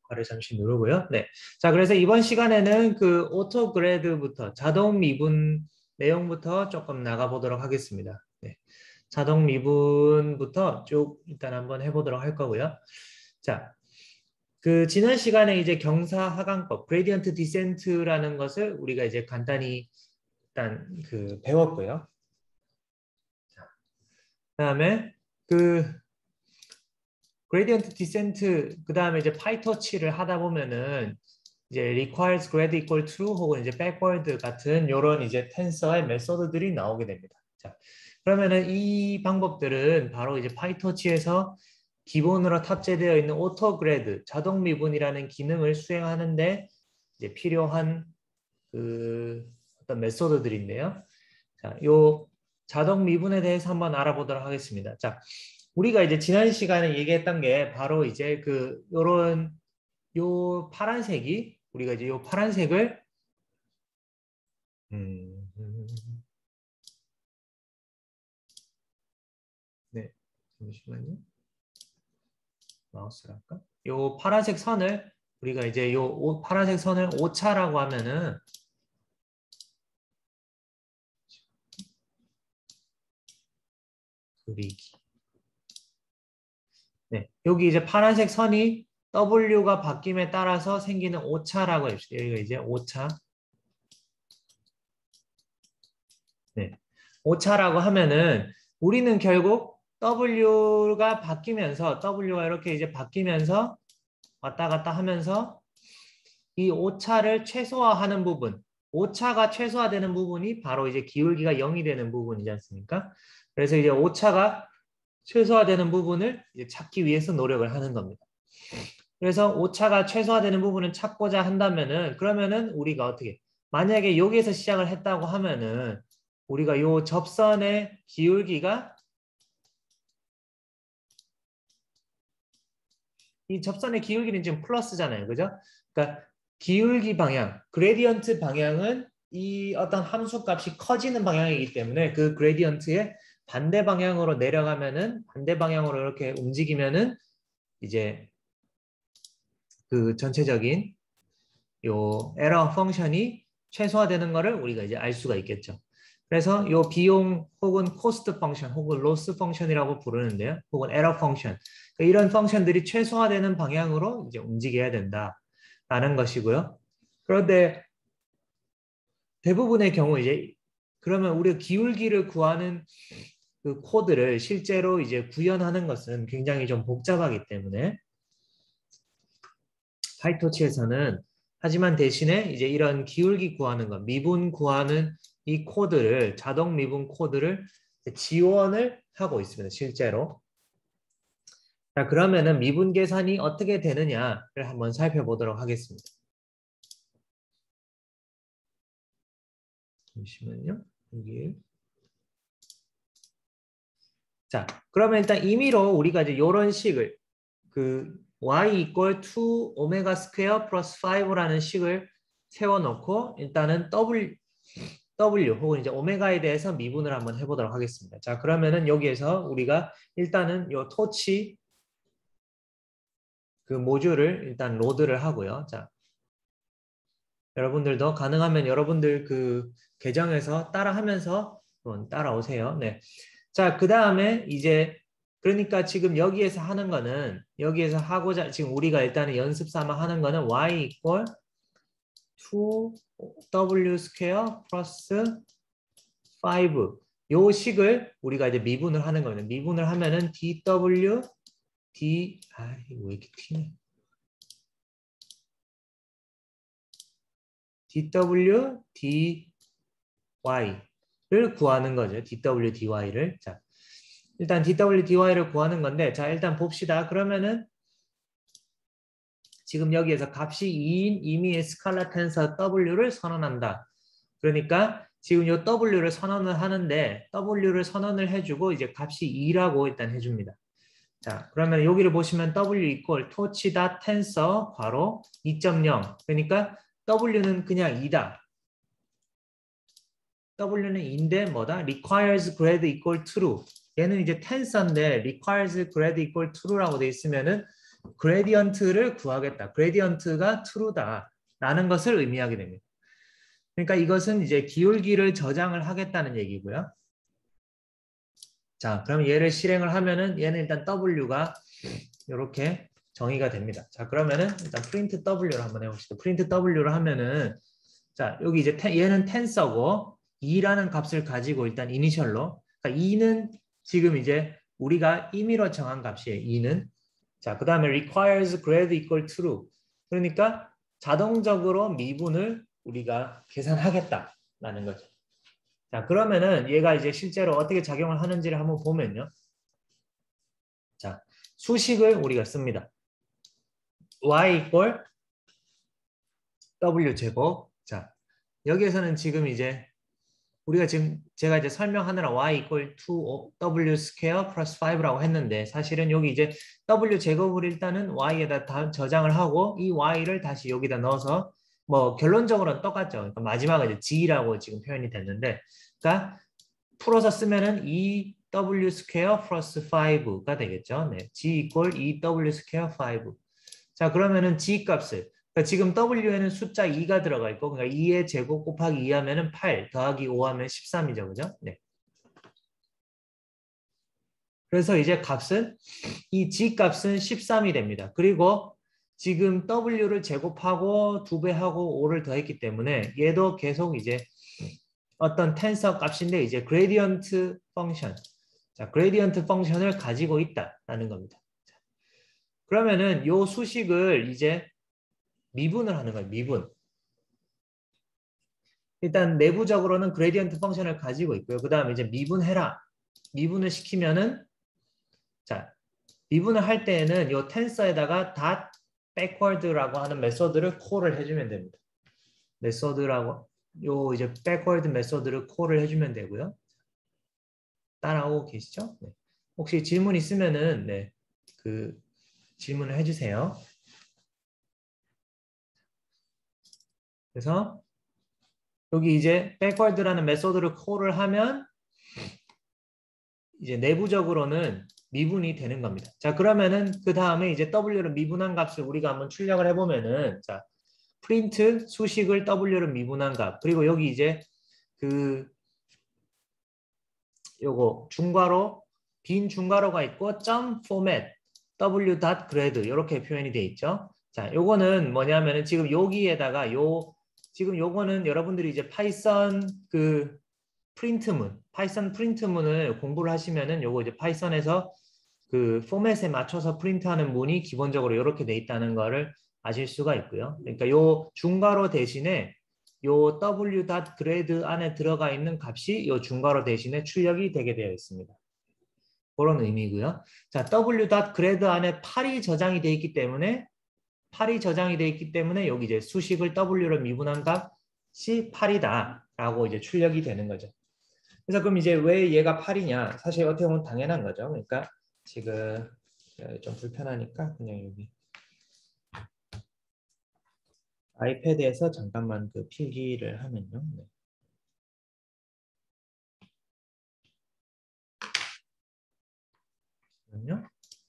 녹화를 잠시 누르고요. 네. 자, 그래서 이번 시간에는 그 오토그레드부터 자동 미분 내용부터 조금 나가보도록 하겠습니다. 네. 자동 미분부터 쭉 일단 한번 해보도록 할 거고요. 자, 그 지난 시간에 이제 경사하강법, 그레디언트 디센트라는 것을 우리가 이제 간단히 일단 그 배웠고요. 그다음에 그 그레디언트 디센트 그다음에 이제 파이터치를 하다 보면은 이제 requires grad equal to 혹은 이제 backward 같은 요런 이제 텐서의 메소드들이 나오게 됩니다. 자, 그러면은 이 방법들은 바로 이제 파이터치에서 기본으로 탑재되어 있는 오토그레드 자동 미분이라는 기능을 수행하는데 이제 필요한 그 어떤 메소드들인데요. 자, 요 자동 미분에 대해서 한번 알아보도록 하겠습니다. 자, 우리가 이제 지난 시간에 얘기했던 게 바로 이제 그 요런 요 파란색이 우리가 이제 요 파란색을 네, 잠시만요. 마우스를 할까? 요 파란색 선을 우리가 이제 요 파란색 선을 오차라고 하면은 그리기. 네, 여기 이제 파란색 선이 W가 바뀜에 따라서 생기는 오차라고 합시다. 여기가 이제 오차. 네. 오차라고 하면은 우리는 결국 W가 바뀌면서 W가 이렇게 이제 바뀌면서 왔다 갔다 하면서 이 오차를 최소화하는 부분, 오차가 최소화되는 부분이 바로 이제 기울기가 0이 되는 부분이지 않습니까? 그래서 이제 오차가 최소화되는 부분을 이제 찾기 위해서 노력을 하는 겁니다. 그래서 오차가 최소화되는 부분을 찾고자 한다면은 그러면은 우리가 어떻게 만약에 여기에서 시작을 했다고 하면은 우리가 요 접선의 기울기가 이 접선의 기울기는 지금 플러스잖아요. 그죠? 그러니까 기울기 방향, 그레디언트 방향은 이 어떤 함수 값이 커지는 방향이기 때문에 그 그레디언트의 반대 방향으로 내려가면은 반대 방향으로 이렇게 움직이면은 이제 그 전체적인 요 에러 펑션이 최소화되는 거를 우리가 이제 알 수가 있겠죠. 그래서 요 비용 혹은 코스트 펑션 혹은 로스 펑션이라고 부르는데요. 혹은 에러 펑션. 그러니까 이런 펑션들이 최소화되는 방향으로 이제 움직여야 된다라는 것이고요. 그런데 대부분의 경우 이제 그러면 우리가 기울기를 구하는 그 코드를 실제로 이제 구현하는 것은 굉장히 좀 복잡하기 때문에 파이토치에서는 하지만 대신에 이제 이런 기울기 구하는 것, 미분 구하는 이 코드를 자동 미분 코드를 지원을 하고 있습니다. 실제로. 자, 그러면은 미분 계산이 어떻게 되느냐를 한번 살펴보도록 하겠습니다. 잠시만요. 여기. 자, 그러면 일단 임의로 우리가 이제 이런 식을 그 y equal to 오메가 스퀘어 플러스 5라는 식을 세워놓고 일단은 W 혹은 이제 오메가에 대해서 미분을 한번 해보도록 하겠습니다. 자, 그러면은 여기에서 우리가 일단은 요 토치 그 모듈을 일단 로드를 하고요. 자, 여러분들도 가능하면 여러분들 그 계정에서 따라하면서 한번 따라오세요. 네. 자, 그 다음에 이제 그러니까 지금 여기에서 하는 거는 여기에서 하고자 지금 우리가 일단은 연습 삼아 하는 거는 y equal to w 스퀘어 플러스 5 요 식을 우리가 이제 미분을 하는 겁니다. 미분을 하면은 dw d 왜 이렇게 튀네. dw dy를 구하는 거죠. dw dy를. 자, 일단 dw dy를 구하는 건데 자, 일단 봅시다. 그러면은 지금 여기에서 값이 2인 임의의 스칼라 텐서 w를 선언한다. 그러니까 지금 이 w를 선언을 하는데 w를 선언을 해주고 이제 값이 2라고 일단 해줍니다. 자, 그러면 여기를 보시면 w equal 토치다 텐서 괄호 2.0 그러니까 w는 그냥 2다. w는 2인데 뭐다? requires grad equal true. 얘는 이제 텐서인데 requires grad equal true라고 돼 있으면은 그레디언트를 구하겠다. 그레디언트가 true다라는 것을 의미하게 됩니다. 그러니까 이것은 이제 기울기를 저장을 하겠다는 얘기고요. 자, 그럼 얘를 실행을 하면은 얘는 일단 W가 이렇게 정의가 됩니다. 자, 그러면은 일단 print W를 한번 해봅시다. print W를 하면은 자, 여기 이제 얘는 텐서고 2라는 값을 가지고 일단 이니셜로 그러니까 2는 지금 이제 우리가 임의로 정한 값이에요. 2는 자, 그 다음에 requires grade equal true 그러니까 자동적으로 미분을 우리가 계산하겠다라는 거죠. 자, 그러면은 얘가 이제 실제로 어떻게 작용을 하는지를 한번 보면요. 자, 수식을 우리가 씁니다. y equal w 제곱. 자, 여기에서는 지금 이제 우리가 지금 제가 이제 설명하느라 y equal to w square plus 5라고 했는데 사실은 여기 이제 w 제곱을 일단은 y에다 다 저장을 하고 이 y를 다시 여기다 넣어서 뭐 결론적으로는 똑같죠. 그러니까 마지막에 이제 g라고 지금 표현이 됐는데 그러니까 풀어서 쓰면은 2w square plus 5가 되겠죠. 네, g equal 2w square 5. 자, 그러면은 g 값을 그러니까 지금 w에는 숫자 2가 들어가 있고 그러니까 2의 제곱 곱하기 2 하면은 8 더하기 5 하면 13이죠. 그죠? 네. 그래서 이제 값은 이 g 값은 13이 됩니다. 그리고 지금 w를 제곱하고 2배하고 5를 더했기 때문에 얘도 계속 이제 어떤 텐서 값인데 이제 그레디언트 펑션. 자, 그레디언트 펑션을 가지고 있다라는 겁니다. 자, 그러면은 요 수식을 이제 미분을 하는 거예요. 미분. 일단 내부적으로는 그레디언트 펑션을 가지고 있고요. 그 다음에 이제 미분해라. 미분을 시키면은 자, 미분을 할 때에는 요 텐서에다가 dot backward라고 하는 메소드를 콜을 해주면 됩니다. 메소드라고 요 이제 backward 메소드를 콜을 해주면 되고요. 따라오고 계시죠? 네. 혹시 질문 있으면은 네, 그 질문을 해주세요. 그래서 여기 이제 backward라는 메소드를 콜을 하면 이제 내부적으로는 미분이 되는 겁니다. 자, 그러면은 그 다음에 이제 w를 미분한 값을 우리가 한번 출력을 해보면은 자, print 수식을 w를 미분한 값 그리고 여기 이제 그 요거 중괄호 빈 중괄호가 있고 점 format w.grade 이렇게 표현이 돼 있죠. 자, 요거는 뭐냐면은 지금 여기에다가 지금 요거는 여러분들이 이제 파이썬 그 프린트문, 파이썬 프린트문을 공부를 하시면은 요거 이제 파이썬에서 그 포맷에 맞춰서 프린트하는 문이 기본적으로 이렇게 돼 있다는 거를 아실 수가 있고요. 그러니까 요 중괄호 대신에 요 w.grade 안에 들어가 있는 값이 요 중괄호 대신에 출력이 되게 되어 있습니다. 그런 의미고요. 자, w.grade 안에 8이 저장이 되어 있기 때문에 여기 이제 수식을 w로 미분한 값이 8이다라고 이제 출력이 되는 거죠. 그래서 그럼 이제 왜 얘가 8이냐? 사실 어떻게 보면 당연한 거죠. 그러니까 지금 좀 불편하니까 그냥 여기 아이패드에서 잠깐만 그 필기를 하면요. 네. 잠깐만요.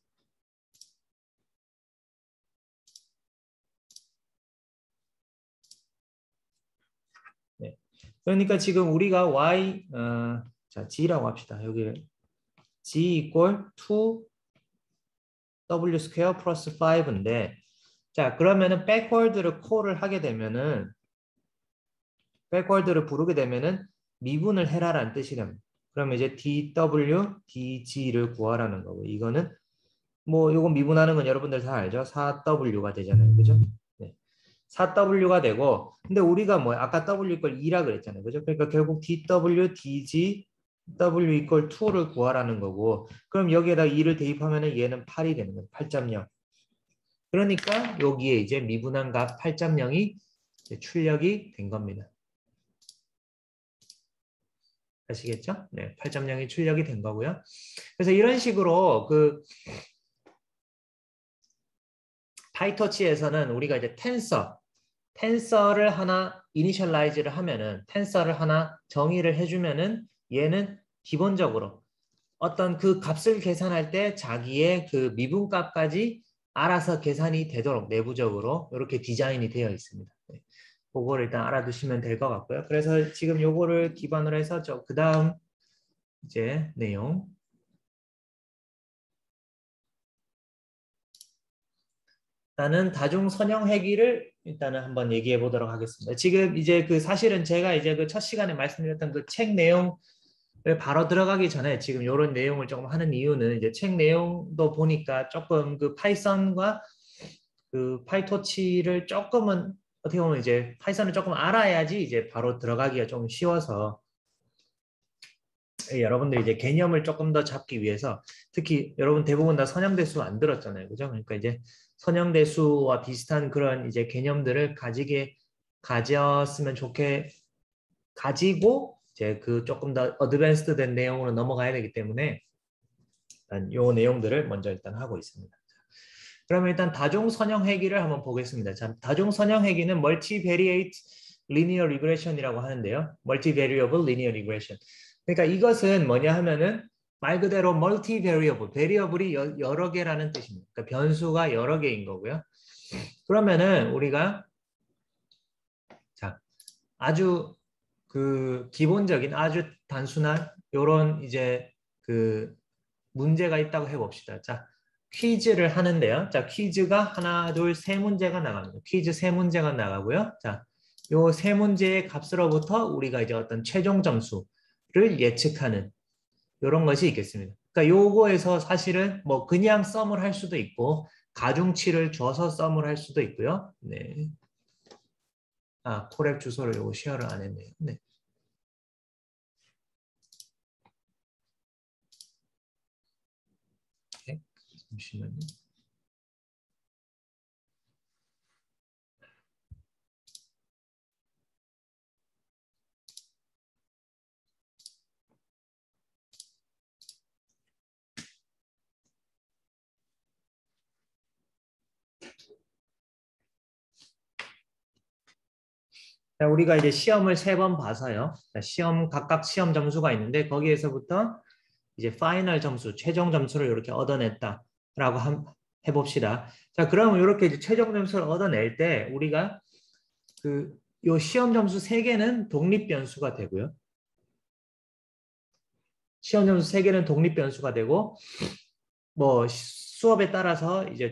네. 그러니까 지금 우리가 y 자 g라고 합시다. 여기 g equal to w 스퀘어 플러스 5인데 자 그러면은 backward를 콜을 하게 되면은 backward를 부르게 되면은 미분을 해라라는 뜻이 됩니다. 그러면 이제 dw dg를 구하라는 거고 이거는 뭐 이거 미분하는 건 여러분들 다 알죠? 4w가 되잖아요. 그죠? 네. 4w가 되고 근데 우리가 뭐 아까 w 이퀄 2라 그랬잖아요. 그죠? 그러니까 결국 dw dg w 이퀄 2를 구하라는 거고 그럼 여기에다 2를 대입하면은 얘는 8이 되는 거예요. 8.0. 그러니까 여기에 이제 미분한 값 8.0이 출력이 된 겁니다. 아시겠죠? 네, 8.0이 출력이 된 거고요. 그래서 이런 식으로 그 파이터치에서는 우리가 이제 텐서를 하나 이니셜라이즈를 하면은 텐서를 하나 정의를 해주면은 얘는 기본적으로 어떤 그 값을 계산할 때 자기의 그 미분값까지 알아서 계산이 되도록 내부적으로 이렇게 디자인이 되어 있습니다. 네. 그거를 일단 알아두시면 될 것 같고요. 그래서 지금 요거를 기반으로 해서 그 다음 이제 내용. 일단은 다중 선형 회귀를 일단은 한번 얘기해 보도록 하겠습니다. 지금 이제 그 사실은 제가 이제 그 첫 시간에 말씀드렸던 그 책 내용을 바로 들어가기 전에 지금 이런 내용을 조금 하는 이유는 이제 책 내용도 보니까 조금 그 파이썬과 그 파이토치를 조금은 어떻게 보면 이제 파이썬을 조금 알아야지 이제 바로 들어가기가 좀 쉬워서 여러분들이 이제 개념을 조금 더 잡기 위해서 특히 여러분 대부분 다 선형대수 안 들었잖아요. 그죠? 그러니까 이제 선형대수와 비슷한 그런 이제 개념들을 가졌으면 가지고 이제 그 조금 더 어드밴스드 된 내용으로 넘어가야 되기 때문에 일단 요 내용들을 먼저 일단 하고 있습니다. 그러면 일단 다중 선형 회귀를 한번 보겠습니다. 자, 다중 선형 회귀는 멀티베리에이트 리니어 리그레션이라고 하는데요. 멀티베리어블 리니어 리그레션. 그러니까 이것은 뭐냐 하면은 말 그대로 멀티베리어블, 베리어블이 여러 개라는 뜻입니다. 그러니까 변수가 여러 개인 거고요. 그러면은 우리가 자, 아주 그 기본적인 아주 단순한 요런 이제 그 문제가 있다고 해봅시다. 자, 퀴즈를 하는데요. 자, 퀴즈가 하나, 둘, 세 문제가 나갑니다. 퀴즈 세 문제가 나가고요. 자, 요 세 문제의 값으로부터 우리가 이제 어떤 최종 점수를 예측하는 이런 것이 있겠습니다. 그러니까 요거에서 사실은 뭐 그냥 썸을 할 수도 있고 가중치를 줘서 썸을 할 수도 있고요. 네. 아, 코렉 주소를 요거 쉐어를 안 했네요. 네. 네. 잠시만요. 자, 우리가 이제 시험을 세 번 봐서요. 자, 각각 시험 점수가 있는데 거기에서부터 이제 파이널 점수, 최종 점수를 이렇게 얻어냈다라고 해봅시다. 자, 그러면 이렇게 이제 최종 점수를 얻어낼 때 우리가 요 시험 점수 세 개는 독립 변수가 되고요. 시험 점수 세 개는 독립 변수가 되고 뭐 수업에 따라서 이제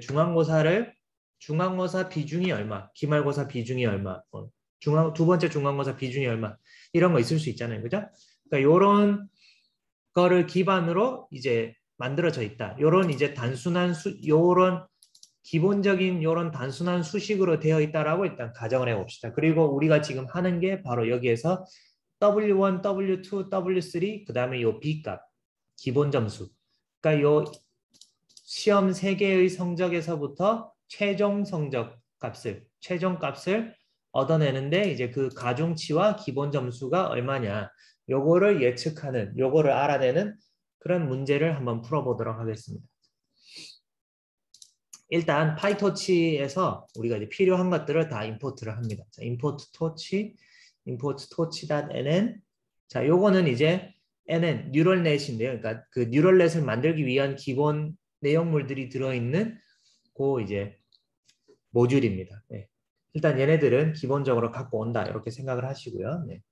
중간고사 비중이 얼마, 기말고사 비중이 얼마, 두 번째 중간고사 비중이 얼마 이런 거 있을 수 있잖아요. 그죠? 그러니까 요런 거를 기반으로 이제 만들어져 있다. 요런 이제 요런 기본적인 요런 단순한 수식으로 되어 있다라고 일단 가정을 해봅시다. 그리고 우리가 지금 하는 게 바로 여기에서 W1, W2, W3 그 다음에 요 B값 기본 점수. 그러니까 요 시험 3개의 성적에서부터 최종 성적 값을 최종 값을 얻어내는데 이제 그 가중치와 기본 점수가 얼마냐 요거를 예측하는 요거를 알아내는 그런 문제를 한번 풀어보도록 하겠습니다. 일단 파이토치에서 우리가 이제 필요한 것들을 다 임포트를 합니다. 자, import torch.nn 자, 요거는 이제 nn 뉴럴넷인데요. 그러니까 그 뉴럴넷을 만들기 위한 기본 내용물들이 들어있는 그 이제 모듈입니다. 네. 일단 얘네들은 기본적으로 갖고 온다 이렇게 생각을 하시고요. 네.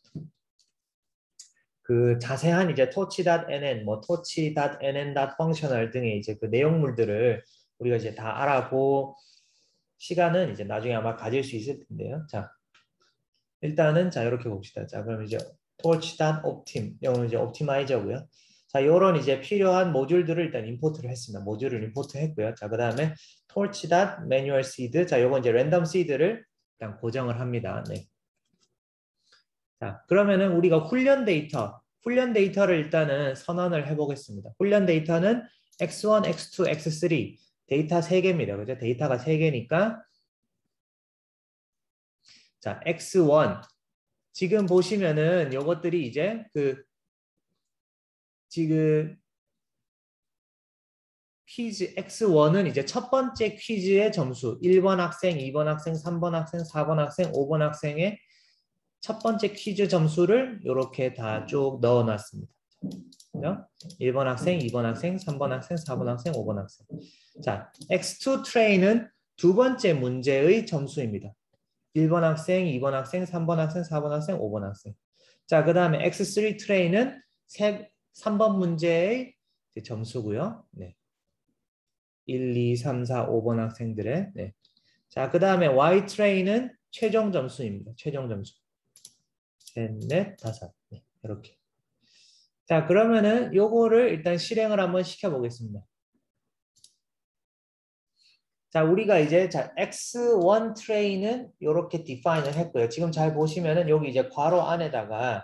그 자세한 이제 torch.nn, 뭐 torch.nn.functional 등의 이제 그 내용물들을 우리가 이제 다 알아볼 시간은 이제 나중에 아마 가질 수 있을 텐데요. 자, 일단은 자 이렇게 봅시다. 자, 그럼 이제 torch.optim, 이거는 이제 옵티마이저고요. 자, 요런 이제 필요한 모듈들을 일단 임포트를 했습니다. 모듈을 임포트했고요. 자, 그다음에 torch.manualseed, 자, 요건 이제 랜덤 시드를 일단 고정을 합니다. 네. 자, 그러면은 우리가 훈련 데이터를 일단은 선언을 해보겠습니다. 훈련 데이터는 x1, x2, x3 데이터 3개입니다. 그죠? 데이터가 3개니까 자, x1 지금 보시면은 요것들이 이제 지금 퀴즈 x1은 이제 첫 번째 퀴즈의 점수 1번 학생, 2번 학생, 3번 학생, 4번 학생, 5번 학생의 첫 번째 퀴즈 점수를 이렇게 다 쭉 넣어놨습니다. 그죠? 1번 학생, 2번 학생, 3번 학생, 4번 학생, 5번 학생. 자, X2 트레이는 두 번째 문제의 점수입니다. 1번 학생, 2번 학생, 3번 학생, 4번 학생, 5번 학생. 자, 그 다음에 X3 트레이는 3번 문제의 점수고요. 네. 1, 2, 3, 4, 5번 학생들의. 네. 자, 그 다음에 Y 트레이는 최종 점수입니다. 최종 점수. 셋, 넷, 다섯. 네, 이렇게. 자, 그러면은 요거를 일단 실행을 한번 시켜보겠습니다. 자, 우리가 이제 X1 트레이는 이렇게 디파인을 했고요. 지금 잘 보시면은 여기 이제 괄호 안에다가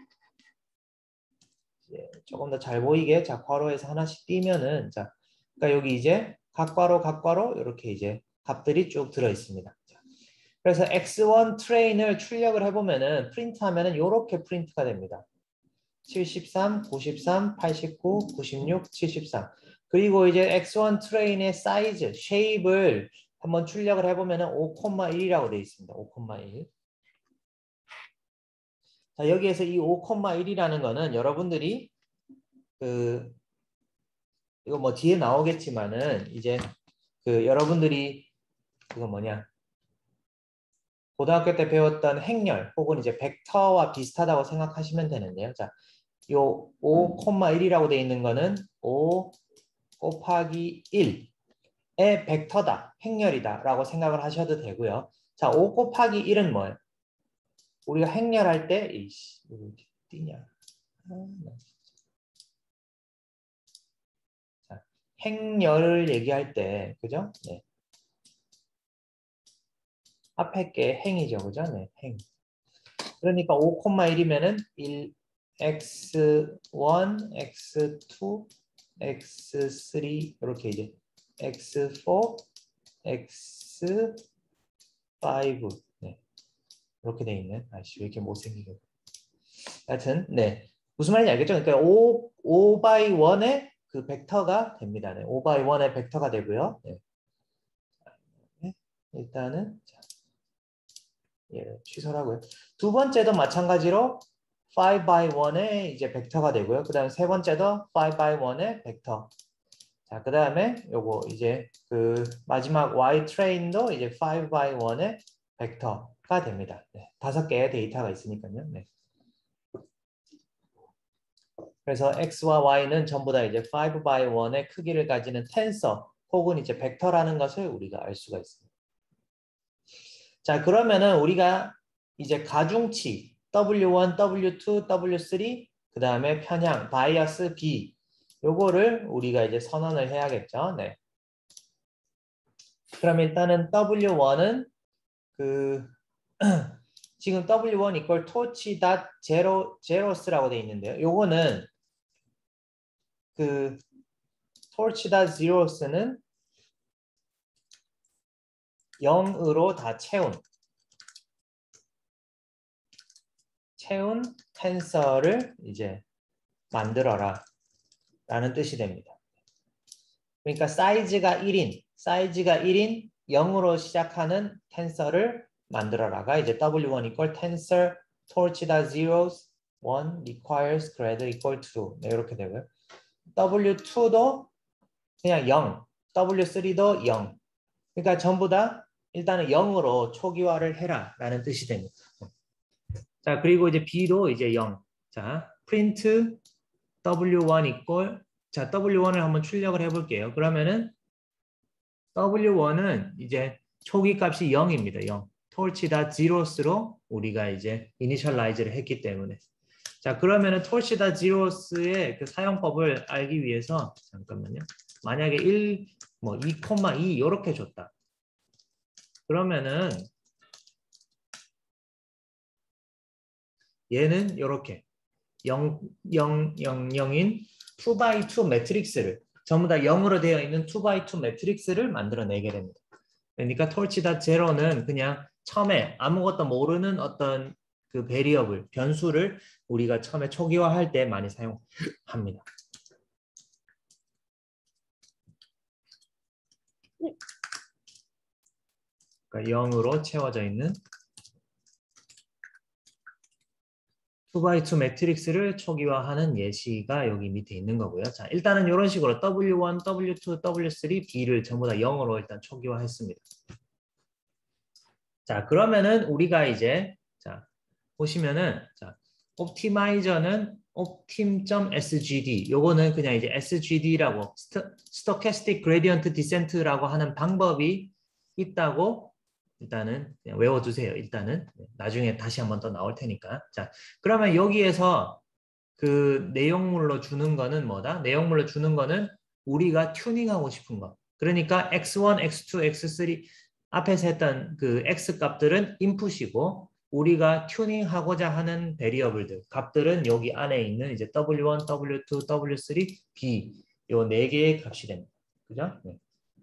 이제 조금 더 잘 보이게 자, 괄호에서 하나씩 띄면은 자, 그러니까 여기 이제 각 괄호 이렇게 이제 값들이 쭉 들어 있습니다. 자, 그래서 X1 트레인을 출력을 해보면은 프린트하면은 이렇게 프린트가 됩니다. 73, 93, 89, 96, 73. 그리고 이제 X1 트레인의 사이즈, 쉐입을 한번 출력을 해보면은 5,1이라고 되어 있습니다. 5,1. 자, 여기에서 이 5,1이라는 거는 여러분들이 이거 뭐 뒤에 나오겠지만은 이제 여러분들이 그거 뭐냐 고등학교 때 배웠던 행렬 혹은 이제 벡터와 비슷하다고 생각하시면 되는데요. 자, 요 5,1이라고 되어 있는 거는 5 곱하기 1의 벡터다, 행렬이다 라고 생각을 하셔도 되고요. 자, 5 곱하기 1은 뭐예요? 우리가 행렬할 때 이씨, 왜 이렇게 뛰냐? 자, 행렬을 얘기할 때 그죠? 네. 앞에 게 행이죠, 그죠? 네, 행. 그러니까 5,1이면은 1, x1, x2, x3 이렇게 이제 x4, x5 네. 이렇게 돼 있는. 아씨 왜 이렇게 못생기게. 하여튼 네. 무슨 말인지 알겠죠? 그러니까 5 by 1의 그 벡터가 됩니다. 네. 5 by 1의 벡터가 되고요. 네. 일단은 자, 예, 취소하고요. 두 번째도 마찬가지로 5 by 1의 이제 벡터가 되고요. 그 다음에 세 번째도 5 by 1의 벡터. 자, 그 다음에 요거 이제 마지막 Y 트레인도 이제 5 by 1의 벡터가 됩니다. 네, 5개의 데이터가 있으니까요. 네. 그래서 X와 Y는 전부 다 이제 5 by 1의 크기를 가지는 텐서 혹은 이제 벡터라는 것을 우리가 알 수가 있습니다. 자, 그러면은 우리가 이제 가중치 W1, W2, W3 그 다음에 편향, 바이어스 B 요거를 우리가 이제 선언을 해야겠죠. 네. 그럼 일단은 W1은 지금 W1 equal torch.zero스라고 되어 있는데요. 요거는 torch.zero스는 0으로 다 채운 텐서를 이제 만들어라 라는 뜻이 됩니다. 그러니까 사이즈가 1인 0으로 시작하는 텐서를 만들어라가 이제 W1 equal tensor torch.zeros 1 requires grade equal to 네, 이렇게 되고요. W2도 그냥 0, W3도 0. 그러니까 전부 다 일단은 0으로 초기화를 해라 라는 뜻이 됩니다. 자, 그리고 이제 B도 이제 0. 자, print W1 equal 자, W1을 한번 출력을 해볼게요. 그러면은 W1은 이제 초기 값이 0입니다. 0. torch.zero스로 우리가 이제 initialize를 했기 때문에. 자, 그러면은 torch.zero스의 그 사용법을 알기 위해서 잠깐만요. 만약에 2,2 이렇게 줬다. 그러면은 얘는 이렇게 0, 0, 0, 0인 2x2 매트릭스를 전부 다 0으로 되어 있는 2x2 매트릭스를 만들어내게 됩니다. 그러니까 torch.zero는 그냥 처음에 아무것도 모르는 어떤 그 베리어블, 변수를 우리가 처음에 초기화할 때 많이 사용합니다. 그러니까 0으로 채워져 있는 2x2 매트릭스를 초기화하는 예시가 여기 밑에 있는 거고요. 자, 일단은 이런 식으로 W1, W2, W3, B를 전부 다 0으로 일단 초기화했습니다. 자, 그러면은 우리가 이제 자, 보시면은 자, 옵티마이저는 optim.sgd 요거는 그냥 이제 sgd라고 stochastic gradient descent라고 하는 방법이 있다고 일단은 그냥 외워두세요. 일단은 나중에 다시 한번 더 나올 테니까. 자, 그러면 여기에서 그 내용물로 주는 거는 뭐다? 내용물로 주는 거는 우리가 튜닝하고 싶은 거. 그러니까 x1, x2, x3 앞에서 했던 그 x 값들은 인풋이고 우리가 튜닝하고자 하는 베리어블들, 값들은 여기 안에 있는 이제 w1, w2, w3, b 요 네 개의 값이 됩니다. 그죠? 네.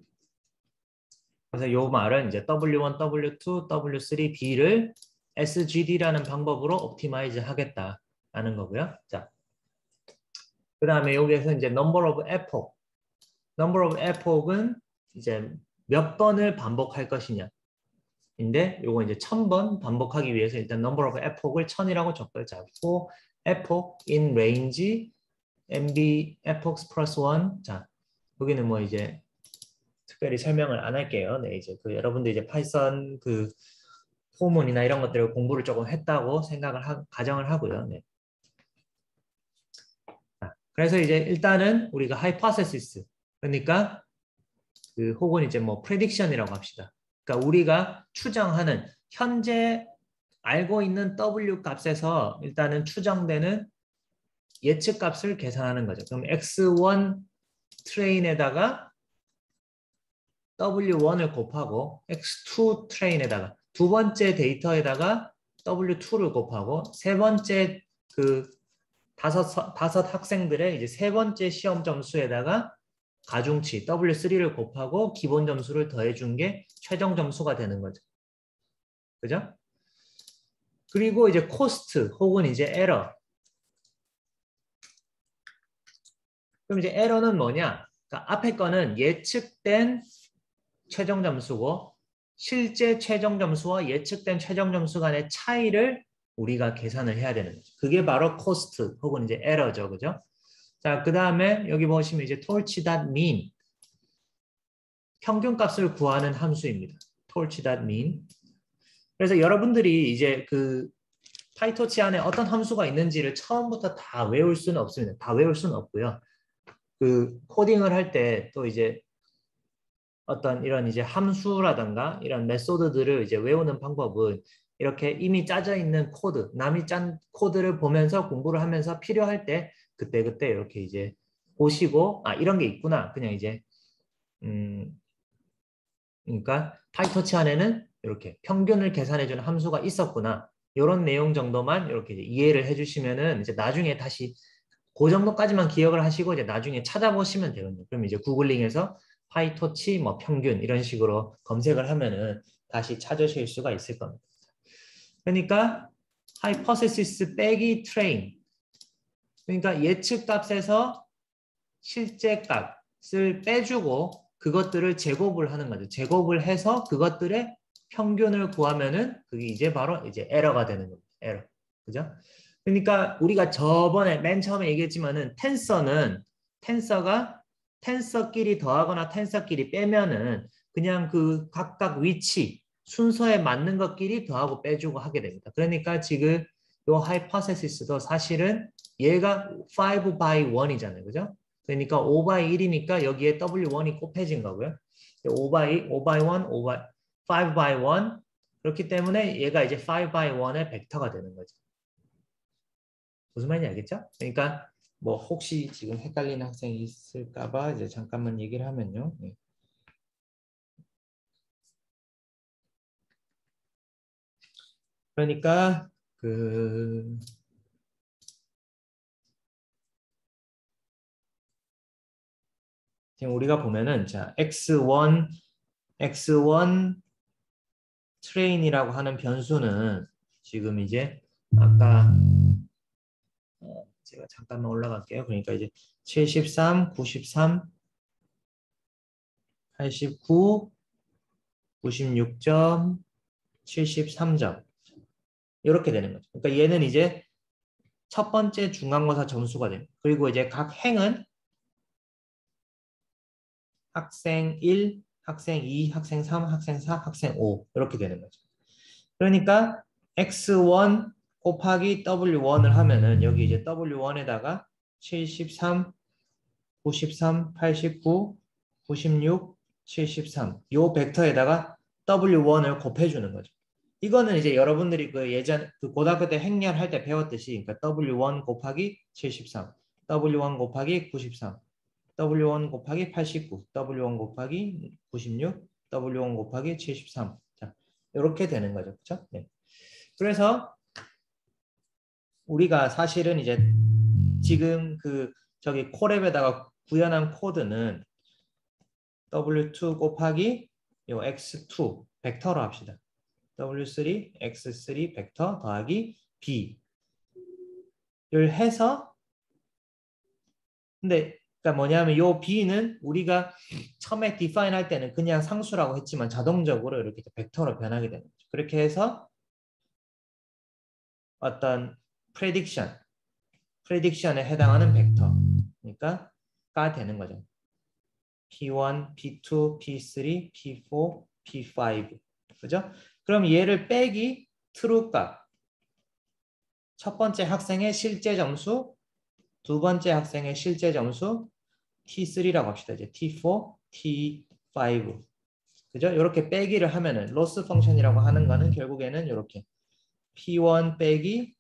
그래서 요 말은 이제 w1, w2, w3, b를 sgd라는 방법으로 옵티마이즈 하겠다라는 거고요. 자, 그 다음에 여기에서 이제 number of epoch. number of epoch은 이제 몇 번을 반복할 것이냐. 인데 요거 이제 1000번 반복하기 위해서 일단 number of epoch을 1000이라고 적어요. 자, for epoch in range MB epochs plus 1. 자, 여기는 뭐 이제 특별히 설명을 안 할게요. 네, 이제 그 여러분들 이제 파이썬 그 포문이나 이런 것들을 공부를 조금 했다고 가정을 하고요. 네. 자, 그래서 이제 일단은 우리가 hypothesis 그러니까 그 혹은 이제 뭐 prediction이라고 합시다. 그러니까 우리가 추정하는 현재 알고 있는 W 값에서 일단은 추정되는 예측 값을 계산하는 거죠. 그럼 X1 트레인에다가 W1을 곱하고 X2 트레인에다가 두 번째 데이터에다가 W2를 곱하고 세 번째 그 다섯 학생들의 이제 세 번째 시험 점수에다가 가중치 W3를 곱하고 기본 점수를 더해준 게 최종 점수가 되는 거죠. 그죠? 그리고 이제 코스트 혹은 이제 에러. 그럼 이제 에러는 뭐냐? 그러니까 앞에 거는 예측된 최종 점수고 실제 최종 점수와 예측된 최종 점수 간의 차이를 우리가 계산을 해야 되는 거죠. 그게 바로 코스트 혹은 이제 에러죠. 그죠? 자, 그 다음에 여기 보시면 이제 torch.mean 평균값을 구하는 함수입니다. torch.mean. 그래서 여러분들이 이제 그 파이토치 안에 어떤 함수가 있는지를 처음부터 다 외울 수는 없습니다. 다 외울 수는 없고요. 그 코딩을 할 때 또 이제 어떤 이런 이제 함수라든가 이런 메소드들을 이제 외우는 방법은 이렇게 이미 짜져 있는 코드, 남이 짠 코드를 보면서 공부를 하면서 필요할 때 그때그때 이렇게 이제 보시고 아 이런 게 있구나. 그냥 이제 그러니까 파이토치 안에는 이렇게 평균을 계산해주는 함수가 있었구나. 이런 내용 정도만 이렇게 이제 이해를 해주시면은 이제 나중에 다시 그 정도까지만 기억을 하시고 이제 나중에 찾아보시면 되거든요. 그럼 이제 구글링에서 파이토치 뭐 평균 이런 식으로 검색을 하면은 다시 찾으실 수가 있을 겁니다. 그러니까 hypothesis 빼기 train. 그러니까 예측 값에서 실제 값을 빼주고 그것들을 제곱을 하는 거죠. 제곱을 해서 그것들의 평균을 구하면은 그게 이제 바로 이제 에러가 되는 겁니다. 에러. 그죠? 그러니까 우리가 저번에 맨 처음에 얘기했지만은 텐서가 텐서끼리 더하거나 텐서끼리 빼면은 그냥 그 각각 위치 순서에 맞는 것끼리 더하고 빼주고 하게 됩니다. 그러니까 지금 요 하이퍼세시스도 사실은 얘가 5 by 1이잖아요. 그죠? 그러니까 5 by 1이니까 여기에 W1이 곱해진 거고요. 5 by 1, 5 by 1 그렇기 때문에 얘가 이제 5 by 1의 벡터가 되는 거죠. 무슨 말인지 알겠죠? 그러니까 뭐 혹시 지금 헷갈리는 학생이 있을까봐 이제 잠깐만 얘기를 하면요. 네. 그러니까 그 지금 우리가 보면은 자 x1 트레인이라고 하는 변수는 지금 이제 아까 제가 잠깐만 올라갈게요. 그러니까 이제 73, 93, 89, 96점, 73점 이렇게 되는 거죠. 그러니까 얘는 이제 첫 번째 중간고사 점수가 됩니다. 그리고 이제 각 행은 학생 1, 학생 2, 학생 3, 학생 4, 학생 5 이렇게 되는 거죠. 그러니까 x1 곱하기 w1을 하면은 여기 이제 w1에다가 73, 93, 89, 96, 73 요 벡터에다가 w1을 곱해주는 거죠. 이거는 이제 여러분들이 그 예전 그 고등학교 때 행렬할 때 배웠듯이 그러니까 w1 곱하기 73, w1 곱하기 93, w1 곱하기 89, w1 곱하기 96, w1 곱하기 73. 자, 이렇게 되는 거죠. 그렇죠? 네. 그래서 우리가 사실은 이제 지금 그 저기 콜앱에다가 구현한 코드는 w2 곱하기 요 x2 벡터로 합시다. w3, x3 벡터 더하기 b를 해서 근데 그러니까 뭐냐면 요 b는 우리가 처음에 define 할 때는 그냥 상수라고 했지만 자동적으로 이렇게 벡터로 변하게 되는 거죠. 그렇게 해서 어떤 prediction에 해당하는 벡터 그러니까가 되는 거죠. P1, P2, P3, P4, P5 그죠? 그럼 얘를 빼기 true 값 첫 번째 학생의 실제 점수 두 번째 학생의 실제 점수 T3라고 합시다. 이제 T4, T5 그죠? 이렇게 빼기를 하면은 로스 펑션이라고 하는 거는 결국에는 이렇게 P1 빼기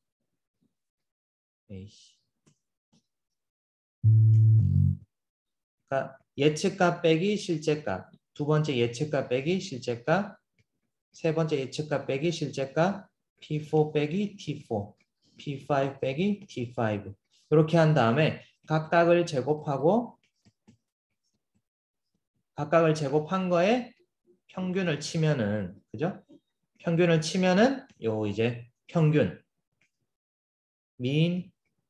그러니까 예측값 빼기 실제값 두 번째 예측값 빼기 실제값 세 번째 예측값 빼기 실제값 P4 빼기 T4 P5 빼기 T5 이렇게 한 다음에 각각을 제곱한 거에 평균을 치면은 그죠? 평균을 치면은 요 이제 평균 mean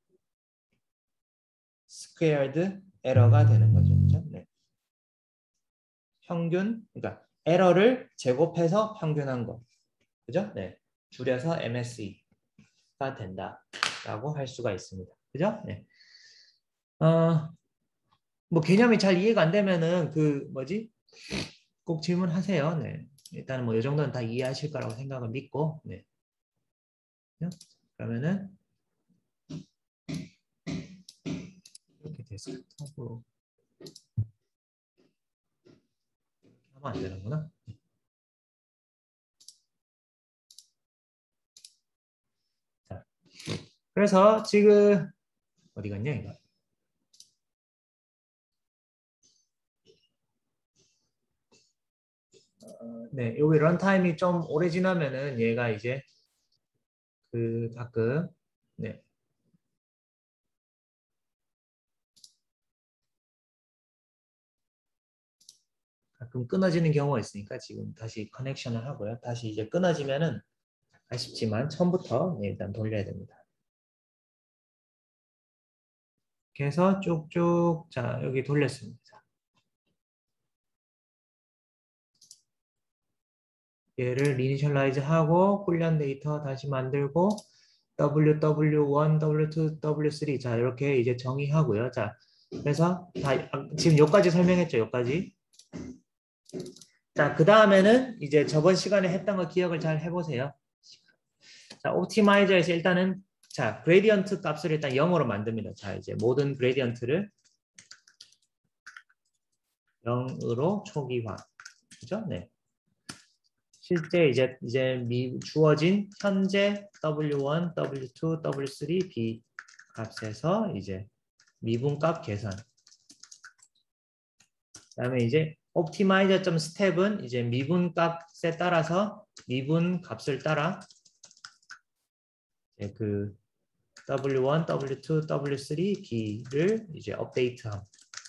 squared error가 되는 거죠. 그죠? 네. 평균 그러니까 에러를 제곱해서 평균한 거. 그죠? 네. 줄여서 MSE가 된다라고 할 수가 있습니다. 그죠? 네. 뭐 개념이 잘 이해가 안 되면은 그 뭐지? 꼭 질문하세요. 네. 일단은 뭐 이 정도는 다 이해하실 거라고 생각을 믿고 네. 그러면은 이렇게 데스크톱으로 하면 안 되는구나. 자, 그래서 지금 어디 갔냐 이거? 네, 여기 런타임이 좀 오래 지나면은 얘가 이제 그 가끔 네. 가끔 끊어지는 경우가 있으니까 지금 다시 커넥션을 하고요. 다시 이제 끊어지면은 아쉽지만 처음부터 네, 일단 돌려야 됩니다. 그래서 쭉쭉 자 여기 돌렸습니다. 얘를 이니셜라이즈 하고 훈련 데이터 다시 만들고 W1, W2, W3 자 이렇게 이제 정의하고요. 자 그래서 지금 여기까지 설명했죠. 여기까지. 자, 그 다음에는 이제 저번 시간에 했던 거 기억을 잘 해보세요. 자, 옵티마이저에서 일단은 자, 그레디언트 값을 일단 0으로 만듭니다. 자, 이제 모든 그레디언트를 0으로 초기화. 그죠? 네. 실제 이제 주어진 현재 W1, W2, W3, B 값에서 이제 미분값 계산. 그다음에 이제 옵티마이저 스텝은 이제 미분값에 따라서 미분값을 따라 그 W1, W2, W3, B를 이제 업데이트함.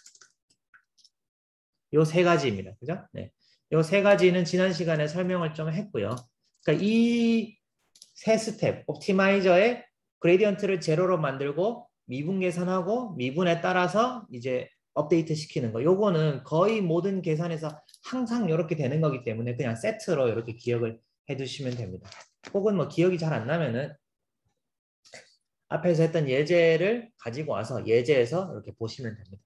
요 세 가지입니다. 그죠? 네. 요 세 가지는 지난 시간에 설명을 좀 했고요. 그러니까 이 세 스텝, 옵티마이저의 그레디언트를 제로로 만들고 미분 계산하고 미분에 따라서 이제 업데이트 시키는 거. 요거는 거의 모든 계산에서 항상 이렇게 되는 거기 때문에 그냥 세트로 이렇게 기억을 해 두시면 됩니다. 혹은 뭐 기억이 잘 안 나면은 앞에서 했던 예제를 가지고 와서 예제에서 이렇게 보시면 됩니다.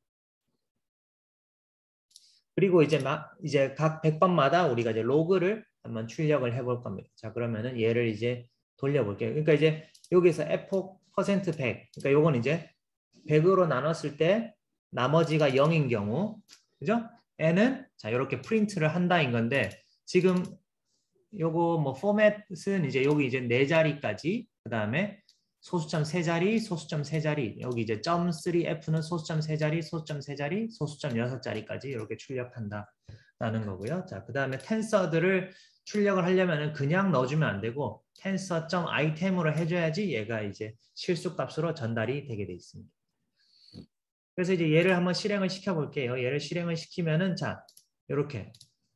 그리고 이제 각 100번마다 우리가 이제 로그를 한번 출력을 해볼 겁니다. 자, 그러면은 얘를 이제 돌려볼게요. 그러니까 이제 여기서 F% 100. 그러니까 요건 이제 100으로 나눴을 때 나머지가 0인 경우, 그죠? n은 자, 이렇게 프린트를 한다인 건데 지금 요거 뭐 포맷은 이제 여기 이제 4자리까지, 그다음에 소수점 3자리, 소수점 3자리, 여기 이제 .3f는 소수점 3자리, 소수점 3자리, 소수점 6자리까지 이렇게 출력한다라는 거고요. 자, 그다음에 텐서들을 출력을 하려면은 그냥 넣어주면 안 되고 tensor.item으로 해줘야지 얘가 이제 실수값으로 전달이 되게 돼 있습니다. 그래서 이제 얘를 한번 실행을 시켜 볼게요. 얘를 실행을 시키면은 자, 이렇게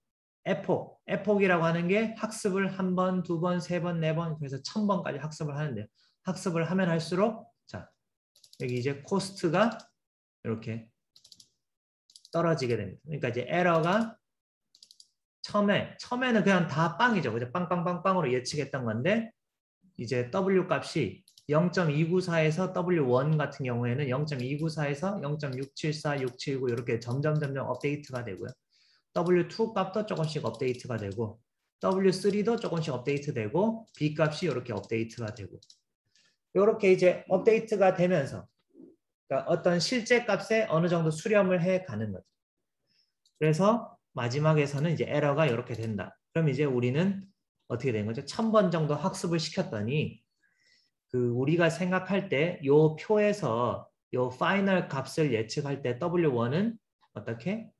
에폭이라고 하는 게 학습을 1번, 2번, 3번, 4번, 그래서 1000번까지 학습을 하는데요. 학습을 하면 할수록 자, 여기 이제 코스트가 이렇게 떨어지게 됩니다. 그러니까 이제 에러가 처음에는 그냥 다 빵이죠. 그죠? 빵빵빵빵으로 예측했던 건데 이제 W 값이 0.294에서 W1 같은 경우에는 0.294에서 0.674, 679 이렇게 점점 업데이트가 되고요. W2 값도 조금씩 업데이트가 되고 W3도 조금씩 업데이트되고 B 값이 이렇게 업데이트가 되고 이렇게 이제 업데이트가 되면서 그러니까 어떤 실제 값에 어느 정도 수렴을 해 가는 거죠. 그래서 마지막에서는 이제 에러가 이렇게 된다. 그럼 이제 우리는 어떻게 된 거죠? 1000번 정도 학습을 시켰더니 그 우리가 생각할 때 요 표에서 요 파이널 값을 예측할 때 W1은 어떻게?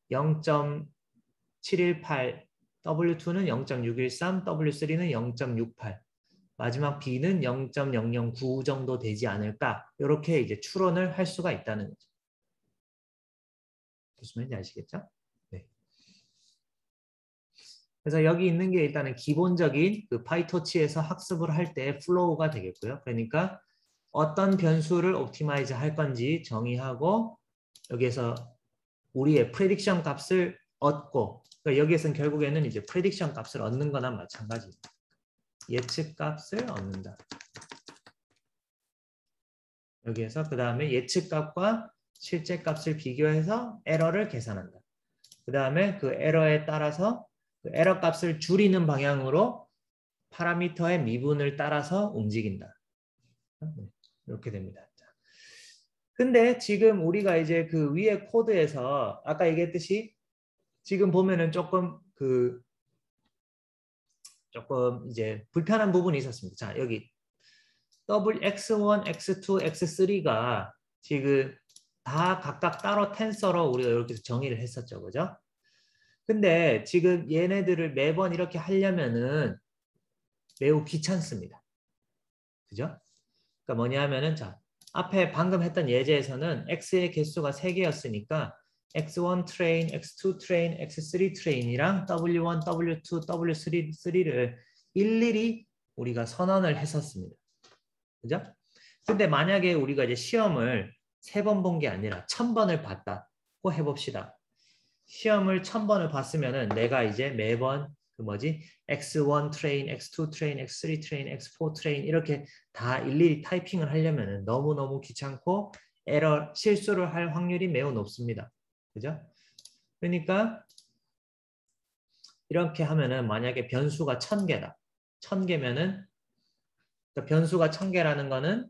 0.718, W2는 0.613, W3는 0.68, 마지막 B는 0.009 정도 되지 않을까? 이렇게 이제 추론을 할 수가 있다는 거죠. 무슨 말인지 아시겠죠? 네. 그래서 여기 있는 게 일단은 기본적인 그 파이토치에서 학습을 할 때 플로우가 되겠고요. 그러니까 어떤 변수를 옵티마이즈 할 건지 정의하고 여기에서 우리의 프레딕션 값을 얻고 그러니까 여기에서는 결국에는 이제 프레딕션 값을 얻는 거나 마찬가지입니다. 예측 값을 얻는다. 여기에서 그 다음에 예측 값과 실제 값을 비교해서 에러를 계산한다. 그 다음에 그 에러에 따라서 그 에러 값을 줄이는 방향으로 파라미터의 미분을 따라서 움직인다. 이렇게 됩니다. 근데 지금 우리가 이제 그 위에 코드에서 아까 얘기했듯이 지금 보면은 조금 이제 불편한 부분이 있었습니다. 자, 여기 X1, X2, X3가 지금 다 각각 따로 텐서로 우리가 이렇게 정의를 했었죠. 그죠? 근데 지금 얘네들을 매번 이렇게 하려면은 매우 귀찮습니다. 그죠? 그러니까 뭐냐 하면은 자, 앞에 방금 했던 예제에서는 X의 개수가 3개였으니까 X1 트레인, X2 트레인, X3 트레인이랑 W1, W2, W3를 일일이 우리가 선언을 했었습니다. 그죠? 근데 만약에 우리가 이제 시험을 3번 본 게 아니라 1000번을 봤다고 해봅시다. 시험을 1000번을 봤으면은 내가 이제 매번 그 뭐지? X1 트레인, X2 트레인, X3 트레인, X4 트레인 이렇게 다 일일이 타이핑을 하려면은 너무너무 귀찮고 에러, 실수를 할 확률이 매우 높습니다. 그죠? 그러니까 이렇게 하면은 만약에 변수가 1000개다. 1000개면은 그러니까 변수가 1000개라는 거는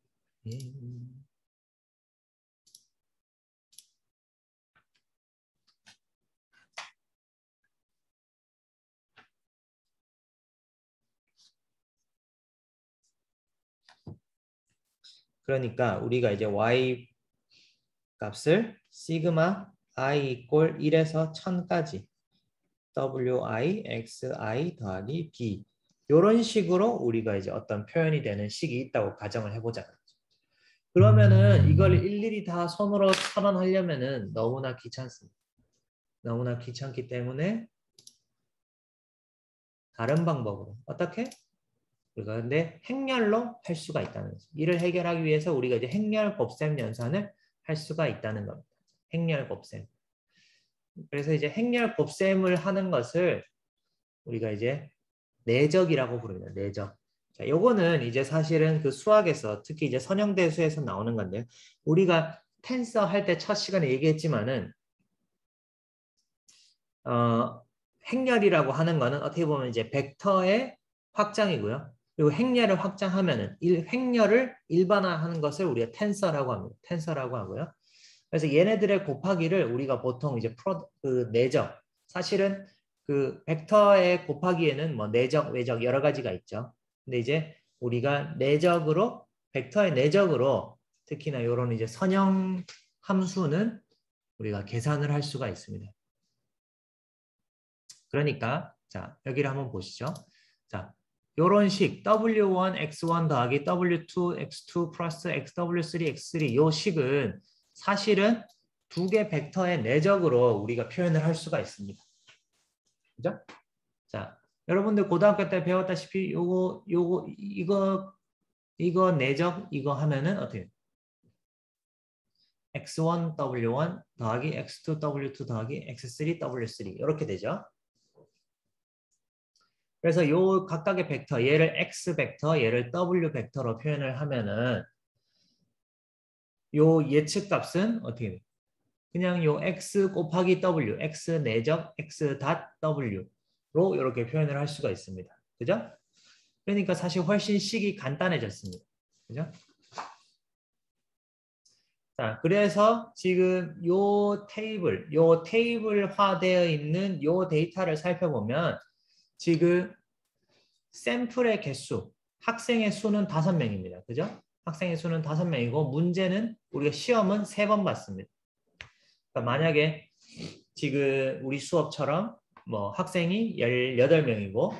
그러니까 우리가 이제 y 값을 시그마 i 이꼴 1에서 1000까지 wi xi 더하기 b 이런 식으로 우리가 이제 어떤 표현이 되는 식이 있다고 가정을 해보자. 그러면은 이걸 일일이 다 손으로 선언하려면은 너무나 귀찮습니다. 너무나 귀찮기 때문에 다른 방법으로 어떻게? 우리가 근데 행렬로 할 수가 있다는 거죠. 이를 해결하기 위해서 우리가 이제 행렬 곱셈 연산을 할 수가 있다는 겁니다. 행렬 곱셈. 그래서 이제 행렬 곱셈을 하는 것을 우리가 이제 내적이라고 부릅니다. 내적. 자, 요거는 이제 사실은 그 수학에서 특히 이제 선형대수에서 나오는 건데요. 우리가 텐서 할 때 첫 시간에 얘기했지만은 행렬이라고 하는 거는 어떻게 보면 이제 벡터의 확장이고요. 그리고 행렬을 확장하면은 행렬을 일반화하는 것을 우리가 텐서라고 합니다. 텐서라고 하고요. 그래서 얘네들의 곱하기를 우리가 보통 이제 그 내적 사실은 그 벡터의 곱하기에는 뭐 내적, 외적 여러 가지가 있죠. 근데 이제 우리가 내적으로 벡터의 내적으로 특히나 이런 이제 선형 함수는 우리가 계산을 할 수가 있습니다. 그러니까 자 여기를 한번 보시죠. 자 요런 식 W1 X1 더하기 W2 X2 플러스 XW3 X3 요 식은 사실은 두 개 벡터의 내적으로 우리가 표현을 할 수가 있습니다. 그죠? 자 여러분들 고등학교 때 배웠다시피 이거 내적 이거 하면은 어떻게 X1 W1 더하기 X2 W2 더하기 X3 W3 이렇게 되죠. 그래서 요 각각의 벡터, 얘를 X 벡터, 얘를 W 벡터로 표현을 하면은 요 예측 값은 어떻게 돼? 그냥 요 X 곱하기 W, X 내적 X 닷 W로 이렇게 표현을 할 수가 있습니다. 그죠? 그러니까 사실 훨씬 식이 간단해졌습니다. 그죠? 자, 그래서 지금 요 테이블화되어 있는 요 데이터를 살펴보면 지금 샘플의 개수, 학생의 수는 5명입니다. 그죠? 학생의 수는 5명이고 문제는 우리가 시험은 3번 받습니다. 그러니까 만약에 지금 우리 수업처럼 뭐 학생이 18명이고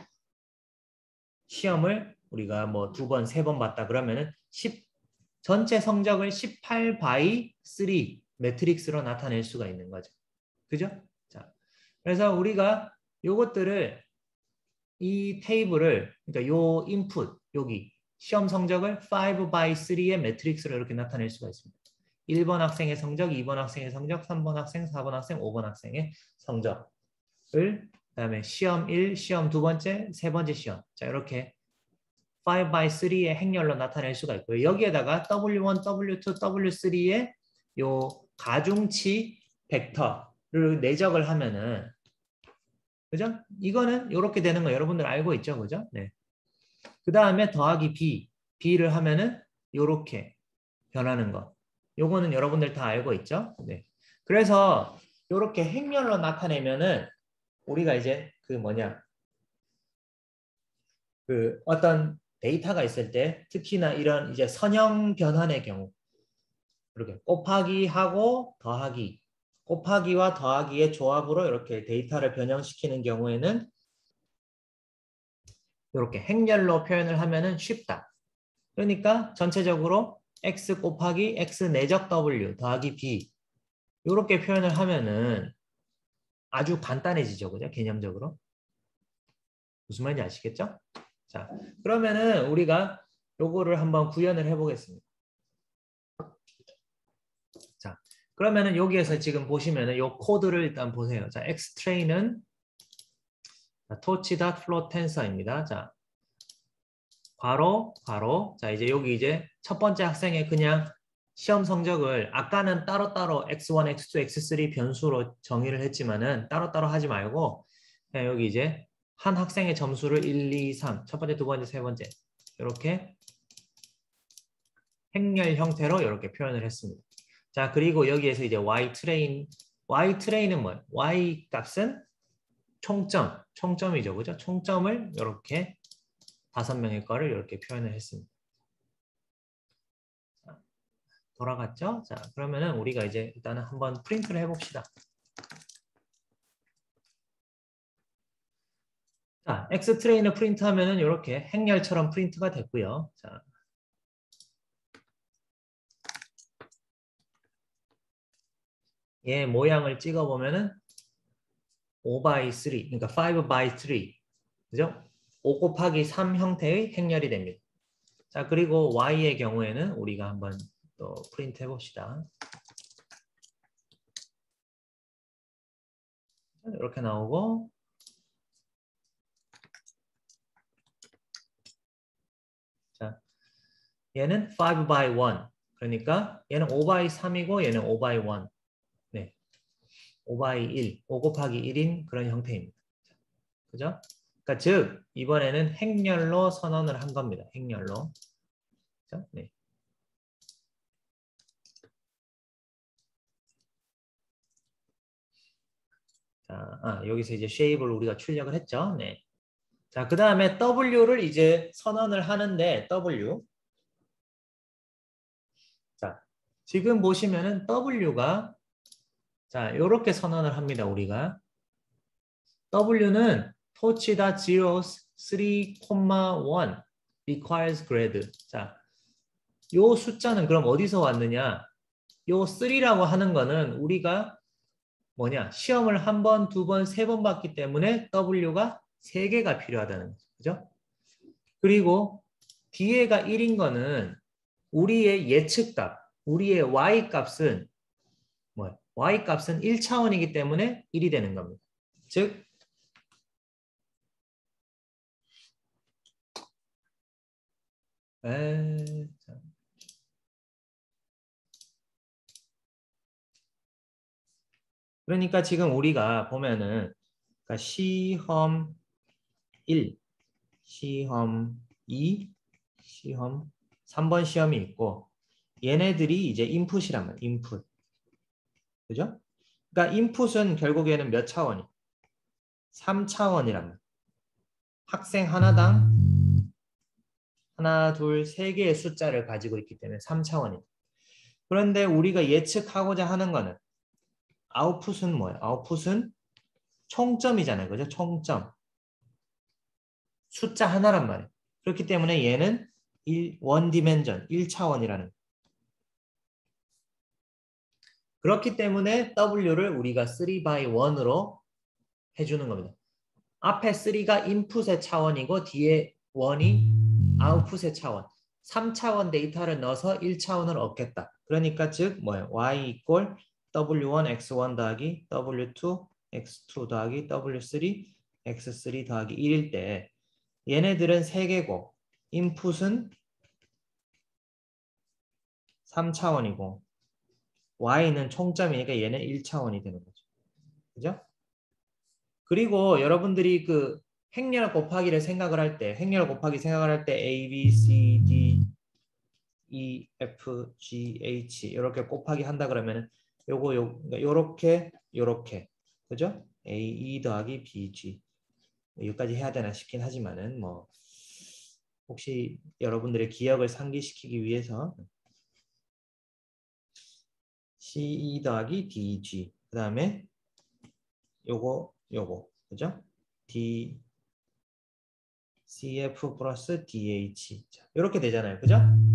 시험을 우리가 뭐 2번, 3번 봤다 그러면은 전체 성적을 18 by 3 매트릭스로 나타낼 수가 있는 거죠. 그죠? 자, 그래서 우리가 요것들을 이 테이블을 그러니까 요 인풋 여기 시험 성적을 5 by 3의 매트릭스로 이렇게 나타낼 수가 있습니다. 1번 학생의 성적, 2번 학생의 성적, 3번 학생, 4번 학생, 5번 학생의 성적을 그다음에 시험 1, 시험 두 번째, 세 번째 시험. 자, 이렇게 5 by 3의 행렬로 나타낼 수가 있고요. 여기에다가 W1, W2, W3의 요 가중치 벡터를 내적을 하면은 그죠? 이거는 이렇게 되는 거 여러분들 알고 있죠? 그죠? 네. 그 다음에 더하기 B를 하면은 이렇게 변하는 거. 요거는 여러분들 다 알고 있죠? 네. 그래서 이렇게 행렬로 나타내면은 우리가 이제 그 뭐냐 그 어떤 데이터가 있을 때 특히나 이런 이제 선형 변환의 경우 이렇게 곱하기하고 더하기 곱하기와 더하기의 조합으로 이렇게 데이터를 변형시키는 경우에는 이렇게 행렬로 표현을 하면은 쉽다. 그러니까 전체적으로 x 곱하기 x 내적 w 더하기 b 이렇게 표현을 하면은 아주 간단해지죠. 그죠? 개념적으로. 무슨 말인지 아시겠죠? 자, 그러면은 우리가 요거를 한번 구현을 해보겠습니다. 자, 그러면은 여기에서 지금 보시면은 요 코드를 일단 보세요. 자, x 트레이는 토치.float 플롯 텐서입니다. 자, 괄호. 자, 이제 여기 이제 첫 번째 학생의 그냥 시험 성적을 아까는 따로따로 x1, x2, x3 변수로 정의를 했지만은 따로따로 하지 말고 그냥 여기 이제 한 학생의 점수를 1, 2, 3, 첫 번째, 두 번째, 세 번째 이렇게 행렬 형태로 이렇게 표현을 했습니다. 자, 그리고 여기에서 이제 y 트레인은 뭐예요? y 값은 총점이죠. 그죠? 총점을 이렇게 5명의 거를 이렇게 표현을 했습니다. 돌아갔죠? 자, 그러면은 우리가 이제 일단은 한번 프린트를 해봅시다. 자, X 트레인을 프린트하면은 이렇게 행렬처럼 프린트가 됐고요. 자, 얘 모양을 찍어보면은 5 by 3, 그러니까 5 by 3, 그죠? 5 곱하기 3 형태의 행렬이 됩니다. 자, 그리고 Y의 경우에는 우리가 한번 또 프린트 해봅시다. 이렇게 나오고 얘는 5 by 1. 그러니까 얘는 5 by 3이고 얘는 5 by 1. 네. 5 by 1. 5 곱하기 1인 그런 형태입니다. 그죠? 그러니까 즉 이번에는 행렬로 선언을 한 겁니다. 행렬로. 그죠? 네. 자, 여기서 이제 쉐입을 우리가 출력을 했죠. 네. 자, 그 다음에 W를 이제 선언을 하는데 W. 자, 지금 보시면은 W가 자, 이렇게 선언을 합니다. 우리가 W는 torch.zeros 3,1 requires grade. 자, 요 숫자는 그럼 어디서 왔느냐? 요 3라고 하는 거는 우리가 뭐냐? 시험을 한 번, 두 번, 세 번 봤기 때문에 W가 3개가 필요하다는 거죠. 그죠? 그리고 뒤에가 1인 거는 우리의 예측값, 우리의 Y 값은 뭐야? Y 값은 1차원이기 때문에 1이 되는 겁니다. 즉 그러니까 지금 우리가 보면은 그러니까 시험 1, 시험 2, 시험 3번 시험이 있고 얘네들이 이제 인풋이란 말이에요. 인풋. 그죠? 그러니까 인풋은 결국에는 몇 차원이? 3차원이란 말이에요. 학생 하나당 하나, 둘, 세 개의 숫자를 가지고 있기 때문에 3차원이다. 그런데 우리가 예측하고자 하는 거는 아웃풋은 뭐예요? 아웃풋은 총점이잖아요. 그죠? 총점. 숫자 하나란 말이에요. 그렇기 때문에 얘는 원 디멘전, 1차원이라는. 그렇기 때문에 W를 우리가 3 by 1으로 해주는 겁니다. 앞에 3가 인풋의 차원이고 뒤에 1이 아웃풋의 차원. 3차원 데이터를 넣어서 1차원을 얻겠다. 그러니까 즉 뭐예요? Y 이꼴 W1 X1 더하기 W2 X2 더하기 W3 X3 더하기 1일 때 얘네들은 3개고 인풋은 3차원이고 Y는 총점이니까 얘는 1차원이 되는 거죠. 그죠? 그리고 여러분들이 그 행렬 곱하기를 생각을 할 때, 행렬 곱하기 생각을 할 때 A, B, C, D, E, F, G, H 이렇게 곱하기 한다 그러면은 요렇게 그죠? A, E 더하기 B, G 여기까지 해야 되나 싶긴 하지만은 뭐 혹시 여러분들의 기억을 상기시키기 위해서 C, E 더하기 D, G 그 다음에 요거 그죠? D, CF 플러스 DH 이렇게 되잖아요. 그죠?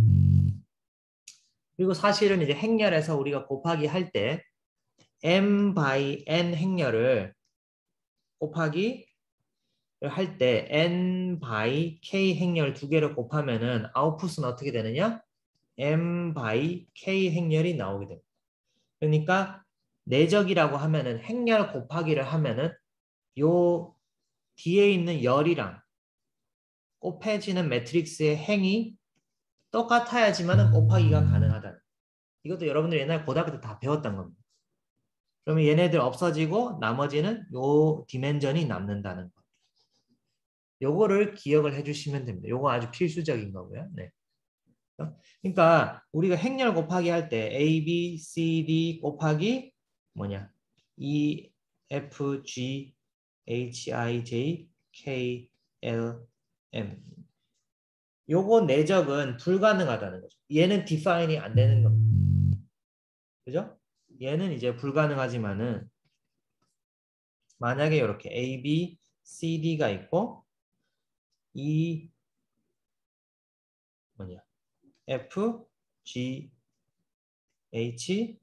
그리고 사실은 이제 행렬에서 우리가 곱하기 할 때 M by N 행렬을 곱하기 할 때 N by K 행렬 두 개를 곱하면은 아웃풋은 어떻게 되느냐? M by K 행렬이 나오게 됩니다. 그러니까 내적이라고 하면은 행렬 곱하기를 하면은 요 뒤에 있는 열이랑 곱해지는 매트릭스의 행이 똑같아야지만 곱하기가 가능하다. 이것도 여러분들 옛날 고등학교 때 다 배웠던 겁니다. 그러면 얘네들 없어지고 나머지는 요 디멘전이 남는다는 거. 요거를 기억을 해주시면 됩니다. 요거 아주 필수적인 거고요. 네. 그러니까 우리가 행렬 곱하기 할 때 A, B, C, D 곱하기 뭐냐? E, F, G, H, I, J, K, L, M. 요거 내적은 불가능하다는 거죠. 얘는 define이 안 되는 겁니다. 그죠? 얘는 이제 불가능하지만은 만약에 이렇게 A, B, C, D가 있고 E 뭐냐? F, G, H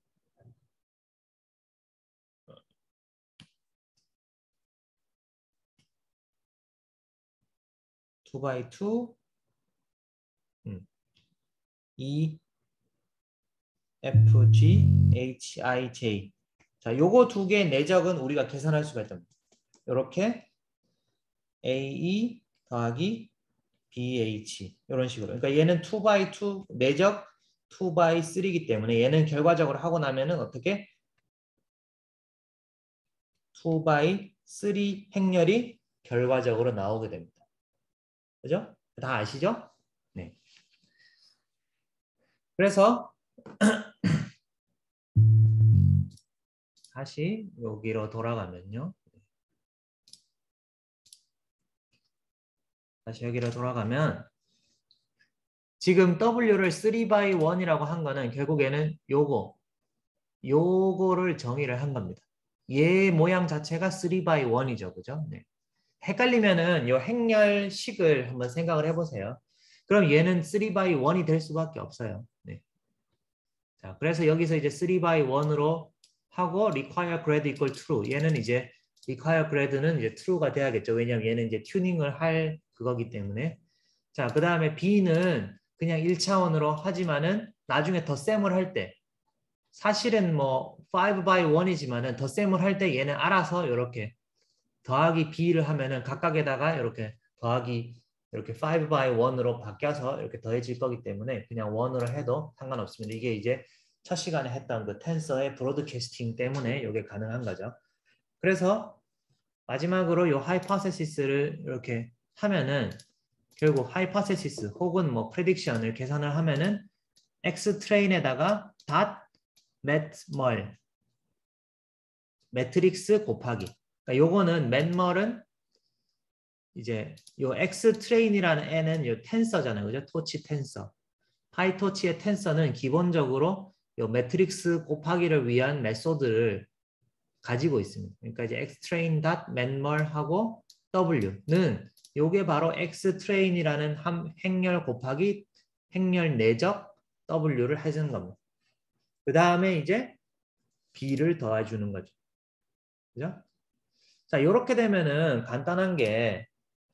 2x2 E, F, G, H, I, J. 자, 요거 두 개의 내적은 우리가 계산할 수가 있답니다. 이렇게 A, E 더하기 BH 이런 식으로. 그러니까 얘는 2x2 내적 2x3이기 때문에 얘는 결과적으로 하고 나면은 어떻게 2x3 행렬이 결과적으로 나오게 됩니다. 그죠? 다 아시죠? 네. 그래서 다시 여기로 돌아가면요. 다시 여기로 돌아가면 지금 W를 3x1이라고 한 거는 결국에는 요거를 정의를 한 겁니다. 얘 모양 자체가 3x1이죠. 그죠? 네. 헷갈리면은 요 행렬식을 한번 생각을 해보세요. 그럼 얘는 3x1이 될 수밖에 없어요. 네. 자, 그래서 여기서 이제 3x1으로 하고 require grade equal true. 얘는 이제 require grade는 이제 true가 돼야겠죠. 왜냐면 얘는 이제 튜닝을 할 그거기 때문에. 자, 그 다음에 B는 그냥 1차원으로 하지만은 나중에 덧셈을 할 때 사실은 뭐 5x1이지만은 덧셈을 할 때 얘는 알아서 이렇게 더하기 B를 하면은 각각에다가 이렇게 더하기 이렇게 5x1으로 바뀌어서 이렇게 더해질 거기 때문에 그냥 1으로 해도 상관없습니다. 이게 이제 첫 시간에 했던 그 텐서의 브로드캐스팅 때문에 이게 가능한 거죠. 그래서 마지막으로 이 하이포테시스를 이렇게 하면은 결국 하이포테시스 혹은 뭐 프레딕션을 계산을 하면은 X 트레인에다가 닷 맷멀 매트릭스 곱하기. 그러니까 요거는 맷멀은 이제 요 X 트레인이라는 애는 요 텐서잖아요. 그죠? 토치 텐서. 파이토치의 텐서는 기본적으로 요 매트릭스 곱하기를 위한 메소드를 가지고 있습니다. 그러니까 이제 X 트레인 닷 맷멀하고 W는 요게 바로 X 트레인이라는 행렬 곱하기 행렬 내적 W를 해주는 겁니다. 그 다음에 이제 B를 더해주는 거죠. 그죠? 자, 이렇게 되면은 간단한 게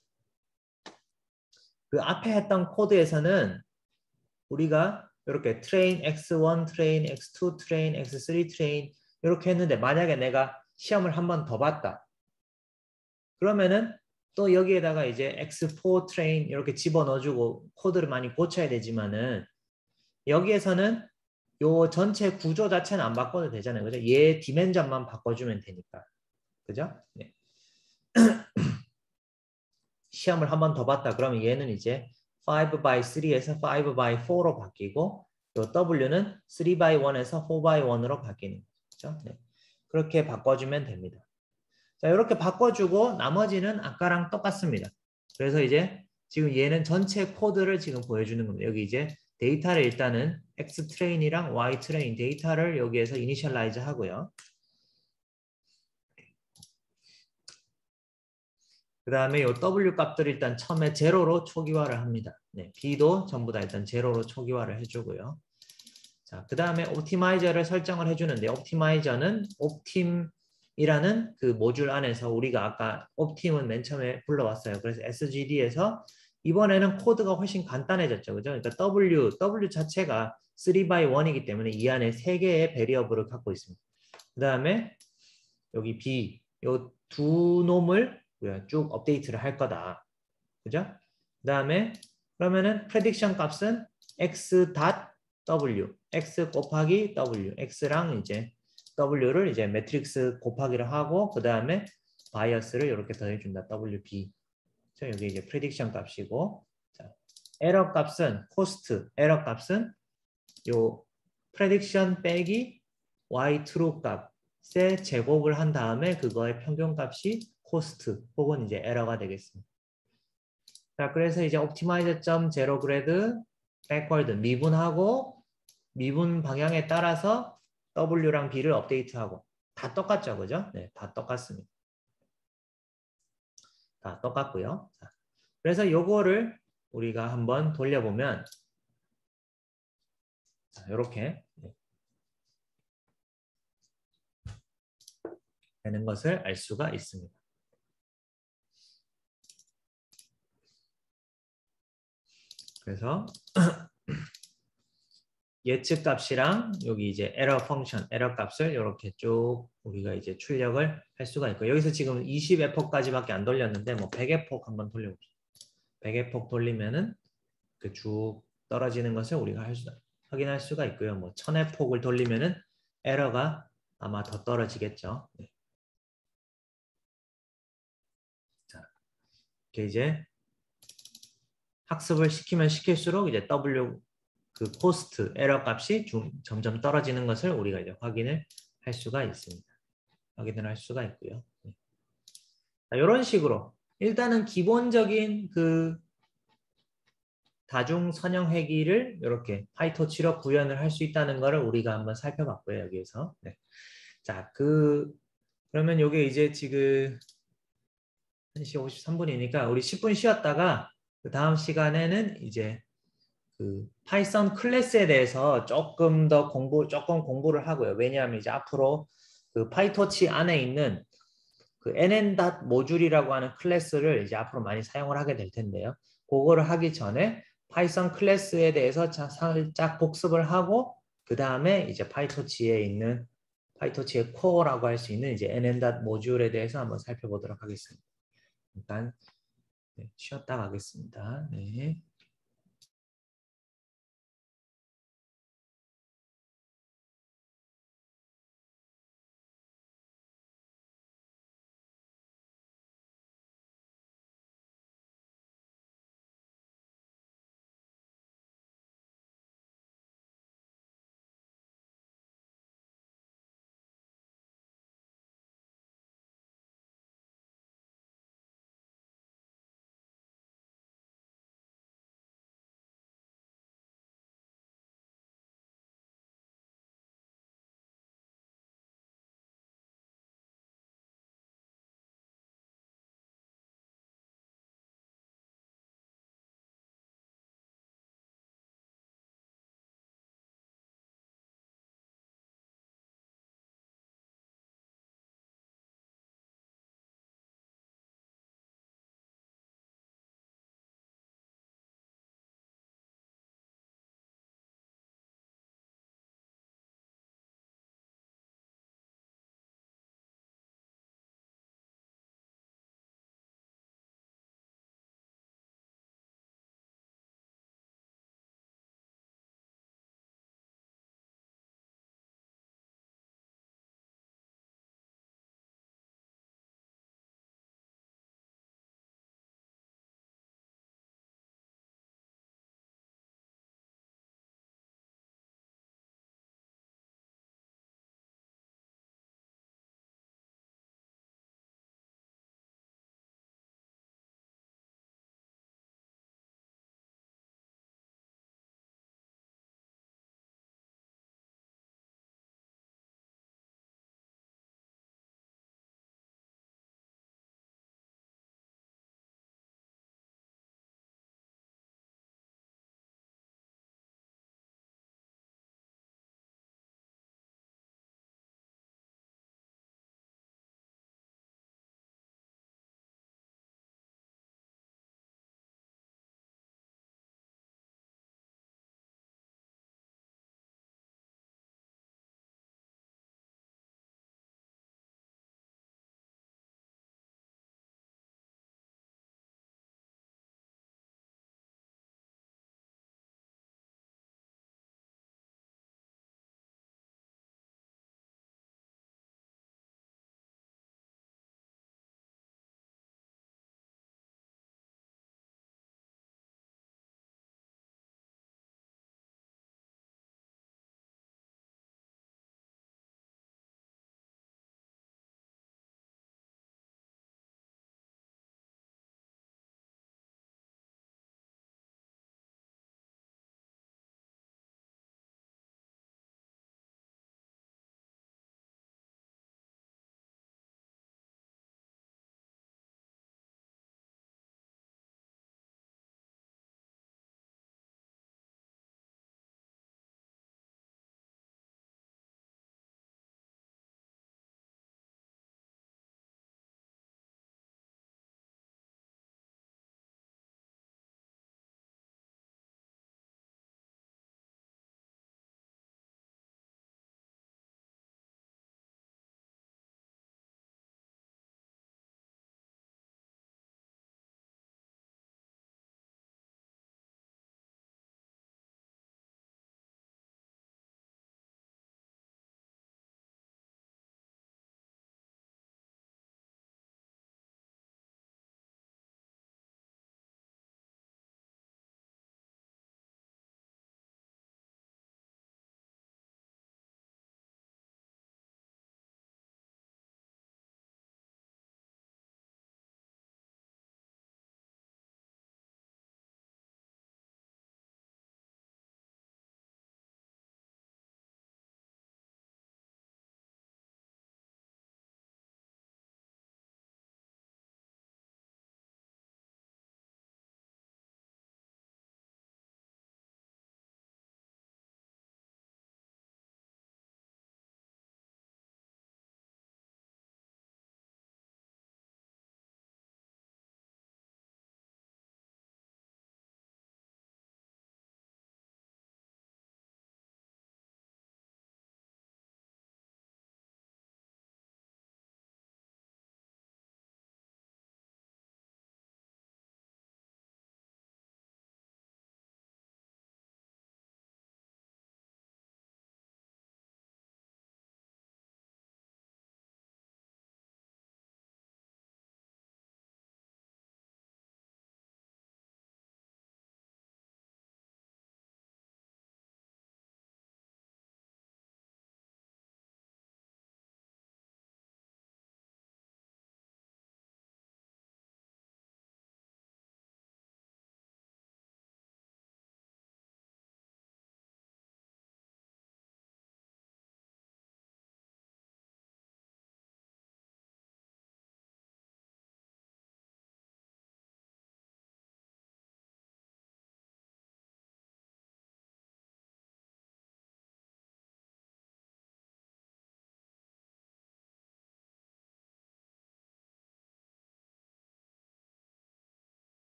그 앞에 했던 코드에서는 우리가 이렇게 트레인 X1 트레인, X2 트레인, X3 트레인 이렇게 했는데 만약에 내가 시험을 한 번 더 봤다. 그러면은 또 여기에다가 이제 X4 트레인 이렇게 집어넣어주고 코드를 많이 고쳐야 되지만은 여기에서는 요 전체 구조 자체는 안 바꿔도 되잖아요. 그죠? 얘 디멘전만 바꿔주면 되니까. 그죠? 네. 시험을 한 번 더 봤다. 그러면 얘는 이제 5x3에서 5x4로 바뀌고 요 W는 3x1에서 4x1으로 바뀌는 거죠. 네. 그렇게 바꿔주면 됩니다. 자, 이렇게 바꿔주고 나머지는 아까랑 똑같습니다. 그래서 이제 지금 얘는 전체 코드를 지금 보여주는 겁니다. 여기 이제 데이터를 일단은 X 트레인이랑 Y 트레인 데이터를 여기에서 이니셜라이즈 하고요. 그 다음에 이 W 값들을 일단 처음에 제로로 초기화를 합니다. 네, B도 전부 다 일단 제로로 초기화를 해주고요. 자, 그 다음에 옵티마이저를 설정을 해주는데 옵티마이저는 옵팀이라는 그 모듈 안에서 우리가 아까 옵팀은 맨 처음에 불러왔어요. 그래서 SGD에서 이번에는 코드가 훨씬 간단해졌죠. 그죠? 그러니까 W 자체가 3x1이기 때문에 이 안에 3개의 베리어블을 갖고 있습니다. 그 다음에 여기 B, 요 두 놈을 우리가 쭉 업데이트를 할 거다. 그죠? 그 다음에 그러면은 프레딕션 값은 x.w, x 곱하기 w, x랑 이제 w를 이제 매트릭스 곱하기를 하고 그 다음에 바이어스를 이렇게 더해준다. wb. 자, 여기 이제 프레딕션 값이고, 자, 에러 값은 코스트, 에러 값은 요 프레딕션 빼기 y true 값의 제곱을 한 다음에 그거의 평균값이 코스트 혹은 이제 에러가 되겠습니다. 자, 그래서 이제 옵티마이저 점 제로 그레드 백월드 미분하고 미분 방향에 따라서 W랑 B를 업데이트하고 다 똑같죠, 그죠? 네, 다 똑같습니다. 다 똑같고요. 자, 그래서 요거를 우리가 한번 돌려보면 자, 이렇게 되는 것을 알 수가 있습니다. 그래서 예측 값이랑 여기 이제 에러 펑션, 에러 값을 이렇게 쭉 우리가 이제 출력을 할 수가 있고 여기서 지금 20에포까지밖에 안 돌렸는데 뭐 100에포 한번 돌려봅시다. 100의 폭 돌리면은 그 쭉 떨어지는 것을 우리가 확인할 수가 있고요. 뭐 1000의 폭을 돌리면은 에러가 아마 더 떨어지겠죠. 네. 자, 이렇게 이제 학습을 시키면 시킬수록 이제 W 그 코스트 에러 값이 점점 떨어지는 것을 우리가 이제 확인을 할 수가 있습니다. 확인을 할 수가 있고요. 네. 자, 이런 식으로 일단은 기본적인 그 다중 선형 회귀를 이렇게 파이토치로 구현을 할 수 있다는 것을 우리가 한번 살펴봤고요. 여기에서. 네. 자, 그러면 요게 이제 지금 1시 53분이니까 우리 10분 쉬었다가 그 다음 시간에는 이제 그 파이썬 클래스에 대해서 조금 공부를 하고요. 왜냐하면 이제 앞으로 그 파이토치 안에 있는 그 nn.modul이라고 모듈이라고 하는 클래스를 이제 앞으로 많이 사용을 하게 될 텐데요. 그거를 하기 전에 파이썬 클래스에 대해서 살짝 복습을 하고 그 다음에 이제 파이토치의 코어라고 할 수 있는 이제 nn.modul에 모듈에 대해서 한번 살펴보도록 하겠습니다. 일단 네, 쉬었다 가겠습니다. 네.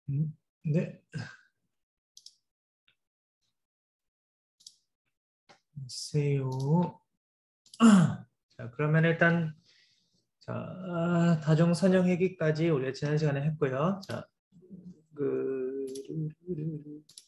네. 세요. 자, 그러면 일단 자, 다중 선형 회귀까지 우리가 지난 시간에 했고요. 자, 그